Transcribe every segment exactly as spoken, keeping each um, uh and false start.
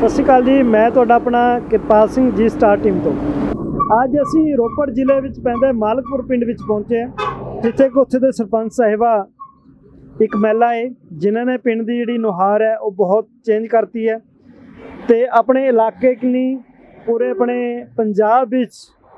सत श्री अकाल जी, मैं तुहाडा अपना किरपाल सिंह जी स्टार टीम तो अज असी रोपड़ जिले में पैंदे मालकपुर पिंड विच पहुंचे हैं, जिथे कि उत्थे दे सरपंच साहिबा एक महिला है जिन्होंने पिंड की जी नुहार है वो बहुत चेंज करती है तो अपने इलाके की नहीं पूरे अपने पंजाब विच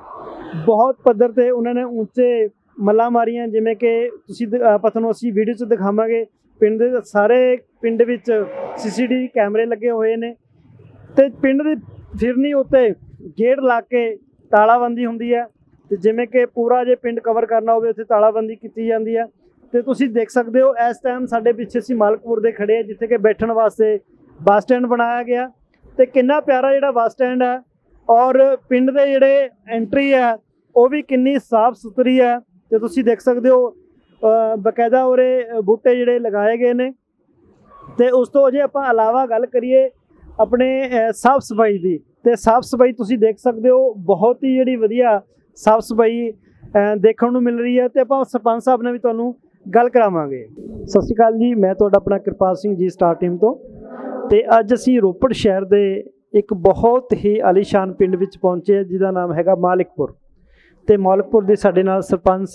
बहुत पद्धर ते उन्होंने ऊंचे मल्लां मारियां। जिमें कि तुसीं आपां तुहानूं असीं वीडियो च दिखावांगे, पिंड दे सारे पिंड विच सी सी टी वी कैमरे लगे हुए ने ते पिंड दी फिरनी उत्ते गेट ला के तालाबंदी हुंदी है ते जिमें कि पूरा जे पिंड कवर करना होवे उत्थे तालाबंदी कीती जांदी है। ते तुसीं देख सकदे हो इस टाइम साडे पिछे असीं मालकपुर दे खड़े हैं जिथे कि बैठण वास्ते बस स्टैंड बनाया गया ते किन्ना प्यारा जिहड़ा बस स्टैंड है और पिंड दे जिहड़े एंट्री है वो भी किन्नी साफ सुथरी है। तो तुसीं देख सकदे हो बकायदा उरे बूटे जिहड़े लगाए गए ने। ते उस तो जे आपां अलावा गल करिए अपने साफ सफाई की, तो साफ सफाई तुसीं देख सकते हो बहुत ही जिहड़ी वधिया साफ सफाई देखने को मिल रही है। तो आपां सरपंच साहब ने भी तुहानूं गल करावांगे। सत श्री अकाल जी, मैं तुहाडा अपना किरपाल सिंह जी स्टार टीम तो ते अज असीं रोपड़ शहर दे एक बहुत ही आलीशान पिंड विच पहुंचे जिसका नाम हैगा मालिकपुर। तो मालिकपुर दे साडे नाल सरपंच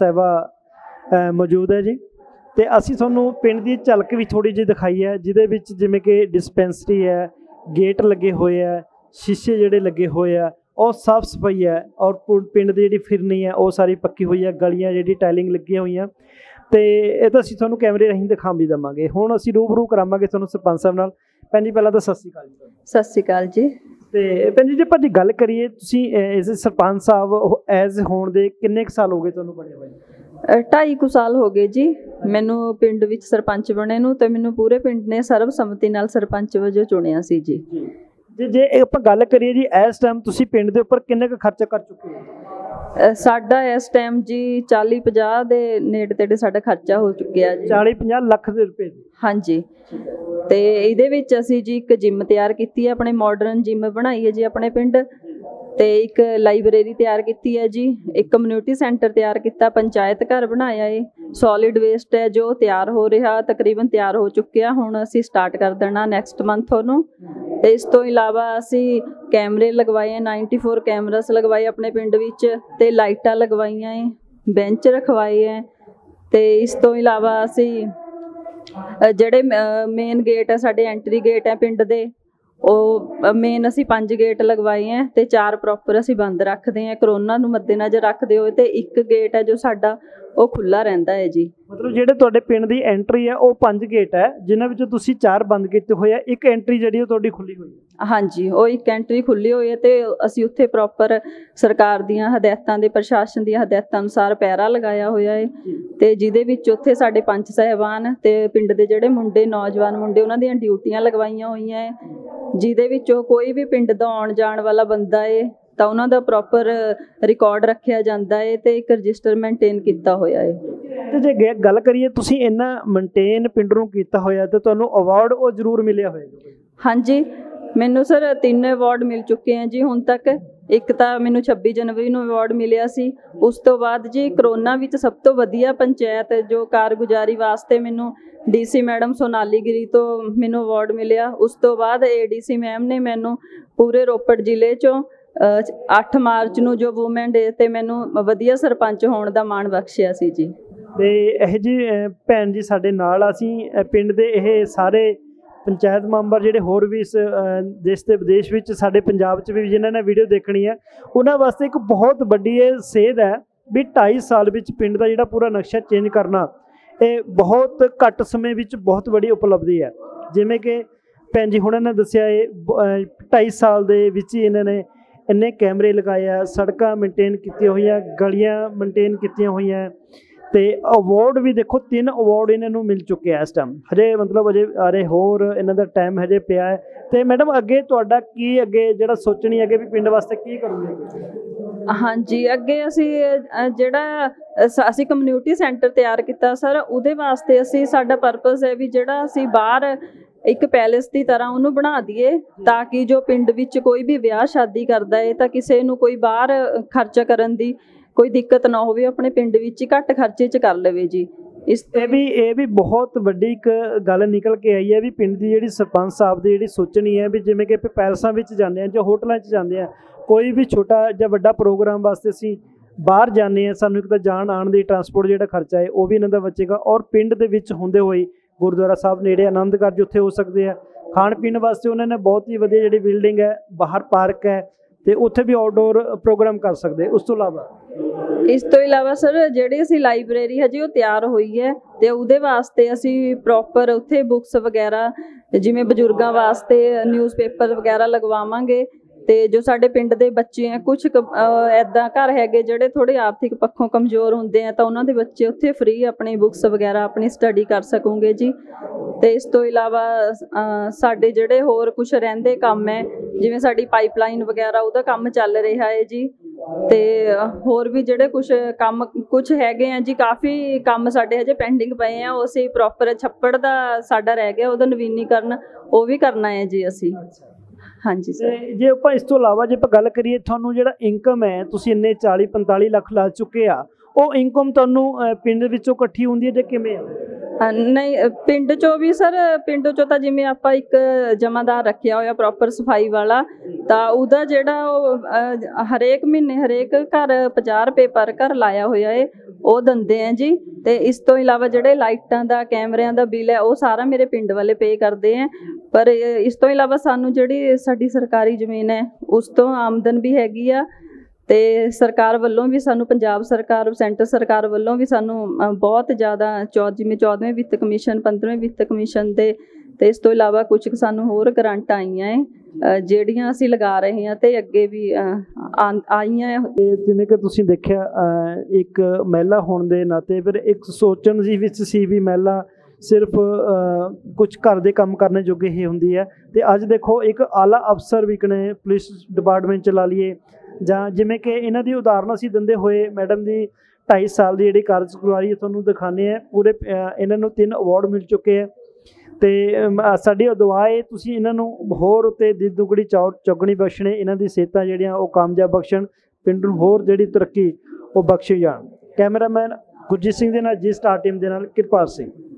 साहिबा मौजूद है जी। तो असीं तुहानूं पिंड की झलक भी थोड़ी जी दिखाई है जिहदे विच जिवें कि डिस्पेंसरी है, गेट लगे हुए है, शीशे जिहड़े लगे हुए है और साफ सफाई है और पिंड की जी फिरनी है वो सारी पक्की हुई है, गलियां जी टाइलिंग लगी हुई हैं। तो यह तो असीं तुहानूं कैमरे राहीं दिखा भी देवांगे। हुण असीं रूबरू करावांगे तुहानूं सरपंच साहब नाल। भैन जी पहलां तां सत श्री अकाल जी। सत श्री अकाल जी। तो भैन जी जे भाजी गल करिए तुसीं एज सरपंच साहब एज होण दे किन्ने क साल हो गए तुहानूं बने होए? ढाई कु साल हो गए जी मैनू पिंड विच सरपंच बने नूं ते मैनू पूरे पिंड ने सर्वसम्मति नाल सरपंच वजों चुनिया सी जी। जे जे आपां गल करिए जी इस टाइम तुसीं पिंड दे उपर किन्ने क खर्चा कर चुके हो? साडा इस टाइम जी चाली पचास दे नेड़े तेड़े साडा खर्चा हो चुकिया जी। चाली पचास लख दे रुपए? हाँ जी। तो इहदे विच असीं जी एक जिम तैयार कीती है, अपने मॉडर्न जिम बनाई है जी अपने पिंड। तो एक लाइब्रेरी तैयार की है जी, एक कम्यूनिटी सेंटर तैयार किया, पंचायत घर बनाया है, सॉलिड वेस्ट है जो तैयार हो रहा तकरीबन तैयार हो चुकिया, हुण असीं स्टार्ट कर देना नैक्सट मंथ उहनूं। तो इस तो इलावा असीं कैमरे लगवाए हैं, नाइनटी फोर कैमरास लगवाए अपने पिंड विच, ते लाइटां लगवाइयां है, बेंच रखवाए हैं। तो इस तो इलावा असीं जिहड़े मेन गेट है साडे एंट्री गेट है पिंड दे ਉਹ ਮੇਨ ਅਸੀਂ ਪੰਜ गेट लगवाए हैं तो चार प्रॉपर ਅਸੀਂ बंद रखते हैं करोना ਨੂੰ मद्देनज़र रखते हुए, तो एक गेट है जो साडा ਉਹ खुला रहता है जी। मतलब ਜਿਹੜੇ ਤੁਹਾਡੇ ਪਿੰਡ ਦੀ एंट्री है ਉਹ ਪੰਜ गेट है जिन्हां ਵਿੱਚੋਂ ਤੁਸੀਂ ਚਾਰ ਬੰਦ ਕੀਤੇ ਹੋਏ ਆ, ਇੱਕ एंट्री ਜਿਹੜੀ ਉਹ ਤੁਹਾਡੀ ਖੁੱਲੀ ਹੋਈ ਹੈ? हाँ जी, ਉਹ ਇੱਕ एंट्री खुली हुई है तो ਅਸੀਂ ਉੱਥੇ प्रॉपर सरकार ਦੀਆਂ ਹਦਾਇਤਾਂ ਦੇ ਪ੍ਰਸ਼ਾਸਨ ਦੀਆਂ ਹਦਾਇਤਾਂ ਅਨੁਸਾਰ ਪੈਰਾ ਲਗਾਇਆ ਹੋਇਆ ਹੈ। ਤੇ ਜਿਹਦੇ ਵਿੱਚ ਉੱਥੇ ਸਾਡੇ ਪੰਚ ਸਾਹਿਬਾਨ ਤੇ ਪਿੰਡ ਦੇ ਜਿਹੜੇ ਮੁੰਡੇ ਨੌਜਵਾਨ ਮੁੰਡੇ ਉਹਨਾਂ ਦੀਆਂ ਡਿਊਟੀਆਂ ਲਗਵਾਈਆਂ ਹੋਈਆਂ ਹੈ, ਜਿਹਦੇ ਵਿੱਚੋਂ ਕੋਈ ਵੀ ਪਿੰਡ ਦਾ ਆਉਣ ਜਾਣ ਵਾਲਾ ਬੰਦਾ ਹੈ ਤਾਂ ਉਹਨਾਂ ਦਾ ਪ੍ਰੋਪਰ ਰਿਕਾਰਡ ਰੱਖਿਆ ਜਾਂਦਾ ਹੈ ਤੇ ਇੱਕ ਰਜਿਸਟਰ ਮੇਨਟੇਨ ਕੀਤਾ ਹੋਇਆ ਹੈ। ਤੇ ਜੇ ਗੱਲ ਕਰੀਏ ਤੁਸੀਂ ਇੰਨਾ ਮੇਨਟੇਨ ਪਿੰਡ ਨੂੰ ਕੀਤਾ ਹੋਇਆ ਤੇ ਤੁਹਾਨੂੰ ਅਵਾਰਡ ਉਹ ਜ਼ਰੂਰ ਮਿਲਿਆ ਹੋਵੇਗਾ? ਹਾਂਜੀ, ਮੈਨੂੰ ਸਰ ਤਿੰਨ ਅਵਾਰਡ ਮਿਲ ਚੁੱਕੇ हैं ਜੀ ਹੁਣ ਤੱਕ। ਇੱਕ ਤਾਂ ਮੈਨੂੰ ਛੱਬੀ ਜਨਵਰੀ ਨੂੰ ਅਵਾਰਡ ਮਿਲਿਆ ਸੀ, ਉਸ ਤੋਂ ਬਾਅਦ ਜੀ ਕਰੋਨਾ ਵਿੱਚ ਸਭ ਤੋਂ ਵਧੀਆ ਪੰਚਾਇਤ ਜੋ ਕਾਰਗੁਜ਼ਾਰੀ ਵਾਸਤੇ ਮੈਨੂੰ D C madam Sonali Giri तो मैनू अवार्ड मिलिया। उस तो बाद ए डी सी मैम ने मैनू पूरे रोपड़ जिले चों अठ मार्च नूं जो वूमेन डे ते मैनू वधिया सरपंच होने का माण बख्शिया सी जी। ते इह जी भैन जी साडे नाल असीं पिंड दे इह सारे पंचायत मैंबर जिहड़े होर भी इस देश ते विदेश विच साडे पंजाब च भी जिन्हां ने वीडियो देखनी है उन्हां वास्ते एक बहुत वड्डी इह सेध है भी ढाई साल विच पिंड दा जिहड़ा पूरा नक्शा चेंज करना ਇਹ ਬਹੁਤ ਘੱਟ ਸਮੇਂ ਵਿੱਚ ਬਹੁਤ ਵੱਡੀ ਉਪਲਬਧੀ ਹੈ। ਜਿਵੇਂ ਕਿ ਭੈਣ ਜੀ ਹੁਣਾਂ ਨੇ ਦੱਸਿਆ ਇਹ ਢਾਈ ਸਾਲ ਦੇ ਵਿੱਚ ਹੀ ਇਹਨਾਂ ਨੇ ਇੰਨੇ ਕੈਮਰੇ ਲਗਾਏ ਆ, ਸੜਕਾਂ ਮੇਨਟੇਨ ਕੀਤੀਆਂ ਹੋਈਆਂ, ਗਲੀਆਂ ਮੇਨਟੇਨ ਕੀਤੀਆਂ ਹੋਈਆਂ ਤੇ ਅਵਾਰਡ ਵੀ ਦੇਖੋ ਤਿੰਨ ਅਵਾਰਡ ਇਹਨਾਂ ਨੂੰ ਮਿਲ ਚੁੱਕੇ ਆ ਇਸ ਟਾਈਮ। ਹਜੇ ਮਤਲਬ ਅਜੇ ਅਰੇ ਹੋਰ ਇਹਨਾਂ ਦਾ ਟਾਈਮ ਹਜੇ ਪਿਆ ਹੈ। ਤੇ ਮੈਡਮ ਅੱਗੇ ਤੁਹਾਡਾ ਕੀ ਅੱਗੇ ਜਿਹੜਾ ਸੋਚਣੀ ਹੈਗੇ ਵੀ ਪਿੰਡ ਵਾਸਤੇ ਕੀ ਕਰੋਗੇ? हाँ जी, अगे असी जिहड़ा असी कम्यूनिटी सेंटर तैयार किया सर, उहदे वास्ते असी साडा परपज़ है भी जिहड़ा असी बाहर एक पैलेस की तरह उन्होंने बना दिए ताकि जो पिंड विच कोई भी विआह शादी करता है तो किसी नूं कोई बाहर खर्चा करन दी कोई दिक्कत ना हो, अपने पिंड विच घट खर्चे च कर लवे जी। ਇਸ ਇਹ ਵੀ ਇਹ ਵੀ ਬਹੁਤ ਵੱਡੀ ਇੱਕ ਗੱਲ ਨਿਕਲ ਕੇ ਆਈ ਹੈ ਵੀ ਪਿੰਡ ਦੀ ਜਿਹੜੀ ਸਰਪੰਚ ਸਾਹਿਬ ਦੀ ਜਿਹੜੀ ਸੋਚਣੀ ਹੈ ਵੀ ਜਿਵੇਂ ਕਿ ਆਪਾਂ ਪੈਲਸਾਂ ਵਿੱਚ ਜਾਂਦੇ ਹਾਂ ਜਾਂ ਹੋਟਲਾਂ 'ਚ ਜਾਂਦੇ ਹਾਂ, ਕੋਈ ਵੀ ਛੋਟਾ ਜਾਂ ਵੱਡਾ ਪ੍ਰੋਗਰਾਮ ਵਾਸਤੇ ਅਸੀਂ ਬਾਹਰ ਜਾਂਦੇ ਹਾਂ, ਸਾਨੂੰ ਇੱਕ ਤਾਂ ਜਾਣ ਆਉਣ ਦੀ ਟਰਾਂਸਪੋਰਟ ਜਿਹੜਾ ਖਰਚਾ ਹੈ ਉਹ ਵੀ ਇਹਨਾਂ ਦਾ ਬਚੇਗਾ, ਔਰ ਪਿੰਡ ਦੇ ਵਿੱਚ ਹੁੰਦੇ ਹੋਏ ਗੁਰਦੁਆਰਾ ਸਾਹਿਬ ਨੇੜੇ ਆਨੰਦ ਕਾਰਜ ਉੱਥੇ ਹੋ ਸਕਦੇ ਆ। ਖਾਣ ਪੀਣ ਵਾਸਤੇ ਉਹਨਾਂ ਨੇ ਬਹੁਤ ਹੀ ਵਧੀਆ ਜਿਹੜੀ ਬਿਲਡਿੰਗ ਹੈ, ਬਾਹਰ ਪਾਰਕ ਹੈ, ਤੇ ਉੱਥੇ ਵੀ ਆਊਟਡੋਰ ਪ੍ਰੋਗਰਾਮ ਕਰ ਸਕਦੇ। ਉਸ ਤੋਂ ਇਲਾਵਾ ਇਸ ਤੋਂ ਇਲਾਵਾ ਸਰ ਜਿਹੜੀ ਅਸੀਂ ਲਾਇਬ੍ਰੇਰੀ ਹਜੇ ਉਹ ਤਿਆਰ ਹੋਈ ਹੈ, ਤੇ ਉਹਦੇ ਵਾਸਤੇ ਅਸੀਂ ਪ੍ਰੋਪਰ ਉੱਥੇ ਬੁੱਕਸ ਵਗੈਰਾ ਜਿਵੇਂ ਬਜ਼ੁਰਗਾਂ ਵਾਸਤੇ ਨਿਊਜ਼ਪੇਪਰ ਵਗੈਰਾ ਲਗਵਾਵਾਂਗੇ। ਤੇ ਜੋ ਸਾਡੇ ਪਿੰਡ ਦੇ ਬੱਚੇ ਆ, ਕੁਝ ਐਦਾਂ ਘਰ ਹੈਗੇ ਜਿਹੜੇ ਥੋੜੇ ਆਰਥਿਕ ਪੱਖੋਂ ਕਮਜ਼ੋਰ ਹੁੰਦੇ ਆ, ਤਾਂ ਉਹਨਾਂ ਦੇ ਬੱਚੇ ਉੱਥੇ ਫ੍ਰੀ ਆਪਣੀ ਬੁੱਕਸ ਵਗੈਰਾ ਆਪਣੀ ਸਟੱਡੀ ਕਰ ਸਕੂਗੇ ਜੀ। ਤੇ ਇਸ ਤੋਂ ਇਲਾਵਾ ਸਾਡੇ ਜਿਹੜੇ ਹੋਰ ਕੁਝ ਰਹਿੰਦੇ ਕੰਮ ਹੈ, ਜਿਵੇਂ ਸਾਡੀ ਪਾਈਪਲਾਈਨ ਵਗੈਰਾ ਉਹਦਾ ਕੰਮ ਚੱਲ ਰਿਹਾ ਹੈ ਜੀ। ਤੇ ਹੋਰ ਵੀ ਜਿਹੜੇ ਕੁਝ ਕੰਮ ਕੁਝ ਹੈਗੇ ਆ ਜੀ, ਕਾਫੀ ਕੰਮ ਸਾਡੇ ਹਜੇ ਪੈਂਡਿੰਗ ਪਏ ਆ। ਉਹ ਅਸੀਂ ਪ੍ਰੋਪਰ ਛੱਪੜ ਦਾ ਸਾਡਾ ਰਹਿ ਗਿਆ, ਉਹਦਾ ਨਵੀਨੀਕਰਨ ਉਹ ਵੀ ਕਰਨਾ ਹੈ ਜੀ ਅਸੀਂ। ਹਾਂਜੀ ਸਰ। ਜੇ ਆਪਾਂ ਇਸ ਤੋਂ ਇਲਾਵਾ ਜੇ ਆਪਾਂ ਗੱਲ ਕਰੀਏ, ਤੁਹਾਨੂੰ ਜਿਹੜਾ ਇਨਕਮ ਹੈ, ਤੁਸੀਂ ਇੰਨੇ ਚਾਲੀ ਪੰਤਾਲੀ ਲੱਖ ਲਾ ਚੁੱਕੇ ਆ, ਉਹ ਇਨਕਮ ਤੁਹਾਨੂੰ ਪਿੰਡ ਵਿੱਚੋਂ ਇਕੱਠੀ ਹੁੰਦੀ ਹੈ ਜਾਂ ਕਿਵੇਂ ਆ? ਨਹੀਂ, ਪਿੰਡ ਚੋਂ ਵੀ ਸਰ, ਪਿੰਡ ਚੋਂ ਤਾਂ ਜਿਵੇਂ ਆਪਾਂ ਇੱਕ ਜਮਾਦਾਰ ਰੱਖਿਆ ਹੋਇਆ ਪ੍ਰੋਪਰ ਸਫਾਈ ਵਾਲਾ, ਤਾਂ ਉਹਦਾ ਜਿਹੜਾ ਉਹ ਹਰੇਕ ਮਹੀਨੇ ਹਰੇਕ ਘਰ ਪੰਜਾਹ ਰੁਪਏ ਪਰ ਘਰ ਲਾਇਆ ਹੋਇਆ ਹੈ, ਉਹ ਦਿੰਦੇ ਆ ਜੀ। ਤੇ ਇਸ ਤੋਂ ਇਲਾਵਾ ਜਿਹੜੇ ਲਾਈਟਾਂ ਦਾ ਕੈਮਰਿਆਂ ਦਾ ਬਿੱਲ ਹੈ ਉਹ ਸਾਰਾ ਮੇਰੇ ਪਿੰਡ ਵਾਲੇ ਪੇ ਕਰਦੇ ਆ। ਪਰ ਇਸ ਤੋਂ ਇਲਾਵਾ ਸਾਨੂੰ ਜਿਹੜੀ ਸਾਡੀ ਸਰਕਾਰੀ ਜ਼ਮੀਨ ਹੈ ਉਸ ਤੋਂ ਆਮਦਨ ਵੀ ਹੈਗੀ ਆ, ਤੇ ਸਰਕਾਰ ਵੱਲੋਂ ਵੀ ਸਾਨੂੰ, ਪੰਜਾਬ ਸਰਕਾਰ ਸੈਂਟਰ ਸਰਕਾਰ ਵੱਲੋਂ ਵੀ ਸਾਨੂੰ ਬਹੁਤ ਜ਼ਿਆਦਾ ਚੌ ਜਿਵੇਂ ਚੌਦਵੇਂ ਵਿੱਤ ਕਮਿਸ਼ਨ, ਪੰਦਰਵੇਂ ਵਿੱਤ ਕਮਿਸ਼ਨ ਦੇ, ਤੇ ਇਸ ਤੋਂ ਇਲਾਵਾ ਕੁਝ ਸਾਨੂੰ ਹੋਰ ਗਰਾਂਟਾਂ ਆਈਆਂ ਹੈ ਜਿਹੜੀਆਂ ਅਸੀਂ ਲਗਾ ਰਹੇ ਹਾਂ, ਤੇ ਅੱਗੇ ਵੀ ਆਈਆਂ। ਜਿਵੇਂ ਕਿ ਤੁਸੀਂ ਦੇਖਿਆ, ਇੱਕ ਮਹਿਲਾ ਹੋਣ ਦੇ ਨਾਤੇ ਫਿਰ ਇੱਕ ਸੋਚਣ ਦੀ ਵਿੱਚ ਸੀ ਵੀ ਮਹਿਲਾ ਸਿਰਫ ਕੁਝ ਘਰ ਦੇ ਕੰਮ ਕਰਨ ਜੋਗੇ ਹੀ ਹੁੰਦੀ ਹੈ, ਤੇ ਅੱਜ ਦੇਖੋ ਇੱਕ ਆਲਾ ਅਫਸਰ ਵੀ ਨੇ ਪੁਲਿਸ ਡਿਪਾਰਟਮੈਂਟ ਚਲਾ ਲਈਏ, ਜਾਂ ਜਿਵੇਂ ਕਿ ਇਹਨਾਂ ਦੀ ਉਦਾਹਰਨ ਅਸੀਂ ਦਿੰਦੇ ਹੋਏ ਮੈਡਮ ਦੀ ਢਾਈ ਸਾਲ ਦੀ ਜਿਹੜੀ ਕਾਰਜਗੁਜ਼ਾਰੀ ਤੁਹਾਨੂੰ ਦਿਖਾਉਂਦੇ ਹਾਂ, ਪੂਰੇ ਇਹਨਾਂ ਨੂੰ ਤਿੰਨ ਅਵਾਰਡ ਮਿਲ ਚੁੱਕੇ ਹੈ। ਤੇ ਸਾਡੀ ਦੁਆ ਹੈ ਤੁਸੀਂ ਇਹਨਾਂ ਨੂੰ ਹੋਰ ਉੱਤੇ ਦੀ ਦੁਗੜੀ ਚੌ ਚੌਗਣੀ ਬਖਸ਼ਣੇ, ਇਹਨਾਂ ਦੀ ਸਿਹਤਾਂ ਜਿਹੜੀਆਂ ਉਹ ਕਾਮਯਾਬ ਬਖਸ਼ਣ, ਪਿੰਡ ਨੂੰ ਹੋਰ ਜਿਹੜੀ ਤਰੱਕੀ ਉਹ ਬਖਸ਼ੀ ਜਾਣ। ਕੈਮਰਾਮੈਨ ਗੁਰਜੀਤ ਸਿੰਘ ਦੇ ਨਾਲ, ਜੀ ਸਟਾਰ ਟੀਮ ਦੇ ਨਾਲ ਕਿਰਪਾਲ ਸਿੰਘ।